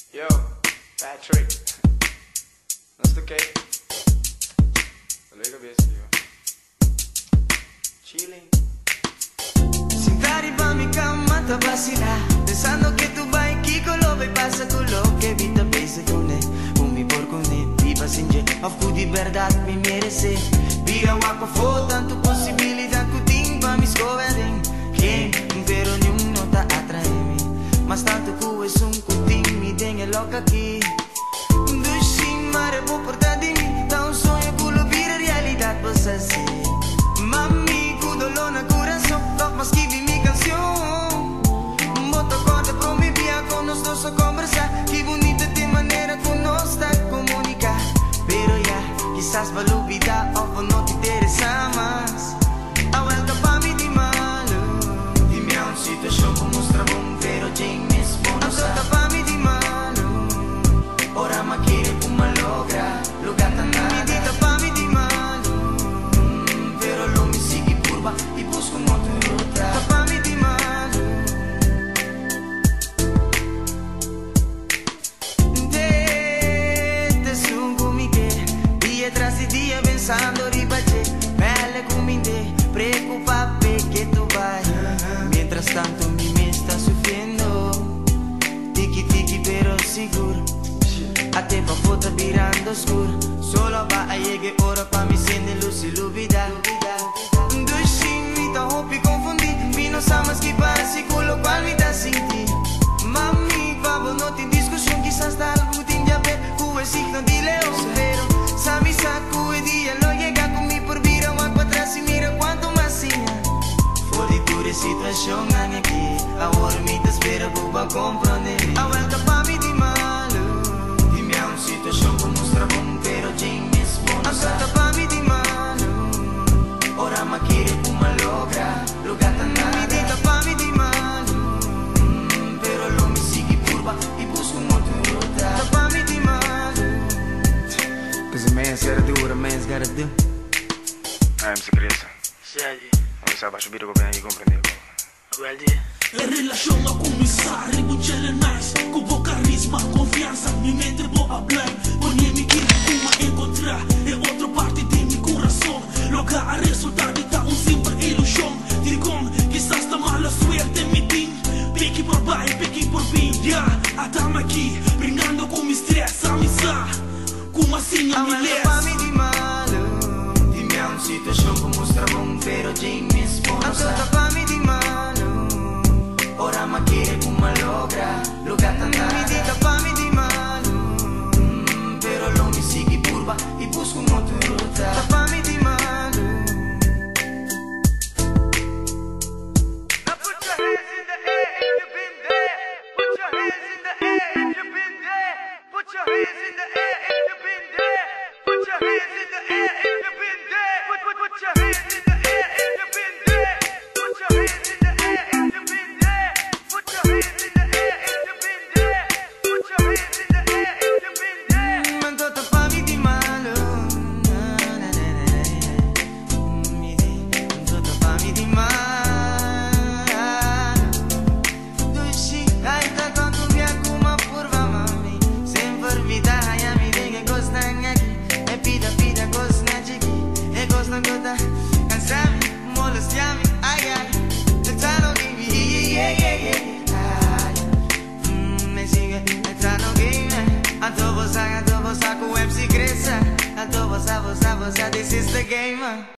Yo, Patrick. Não sei o que. Liga a cabeça, Chilling. Sentari pa mi cama te vacilar, pensando que tu vai aqui con lo vai passa con lo que vita pensa con ne, con mi por con ne, viva singe, of tu di verdade mi merece. Vira wako fo tanto possibilità que ting pa mi scoverin, quem pero nenhum não tá atrae-me, mas tanto que és cuting mi dengue louca aqui. Dushing mare vou portar de mim, tá sonho que lo vira realidade você ser. Mami, cuidado na coração, mas que vi mi canção. Bota corda pro mi via con nos dos a conversar. Que bonita de maneira que nos está a comunicar. Pero ya, quizás va a olvidar o no te interesa más. A vuelta pa mi di malo. Dime a una situación que mostra bom, pero James Bond. A vuelta pa mi di malo. Ora ma quiere como logra, lo gata nada. Mi dita pa mi di malo. Pero lo mi sigue curva y busco un otro ruta. Pa mi di malo. Te sungo mi che dia tras dia pensando ribache. Belle come te, preocupa perché tu vai. Mientras tanto mi me está sufriendo. Tiki tiki pero seguro. A te pa foto virando oscuro. Solo va a llegar ora pa mi sende luz y lubida. Dushing mi ta hopi confundi. Mi no sabes que pasa con lo cual mi ta sin ti. Mami, vamos no te discusión. Quizás da algo tin ya ver. Cu es signo di león. Pero sabi sa cu e dia lo llega con mi por vira. Wa pa atrás y mira cuánto más sinya. Fuori dure situación aquí. Ahora mi te espera cu va comprender. A vuelta pa mi di malo. Dime a una situación que mostra bom, pero James Bond. A vuelta pa mi di malo. Ora ma quiere como logra, lo gata nada. Mi dita pa mi di malo. Pero lo mi sigue curva y busco un otro ruta. Pa mi di malo. Cause a man's gotta do what a man's gotta do. I'm secreto. Sério? Non sa faccio bere come hai compreso. Guardi. E relação a começar, rebuchele nice. Com boa carisma, confiança, me mente boa a blame. Ponha me que uma encontrar, é outra parte de meu coração. Logo a resultado tá simples ilusão. Dirigão, quizás tá mala suerte me tem. Peque por baixo, peque por bem. Yeah, a dama aqui, brincando com me stress, amizade. Como assim a me lesa? Pa mi di malo. Dime a una situación que mostra bom, pero James Bond. A vuelta pa mi di malo. Ora ma quiere como logra, lo gata nada. Mi dita pa mi di malo. Pero lo mi sigue curva y busco un otro ruta. Pa mi di malo. Now put your hands in the air if you've been there. Put your hands in the air if you've been there. Put your hands in the air if you've been there. Put your hands in the air if you've been there. Put your hands in the air if you've been there. Put your hands in the air if you've been there. Put your hands in the air if you've been there. Put your hands in the air if you've been there. Mandota pa mi di malo. Mandota pa mi di malo. Dushi, ai ta quanto mi accuma purva mami. Sempre vida haya mi dengue costa ngaki. E pida pida costa ngaki. E costa gota. Cansami, molestiami, ai ai. The time don't give me, yeah. Me sigue, the time don't give me. A to você com MC Cresça. A to você, this is the game.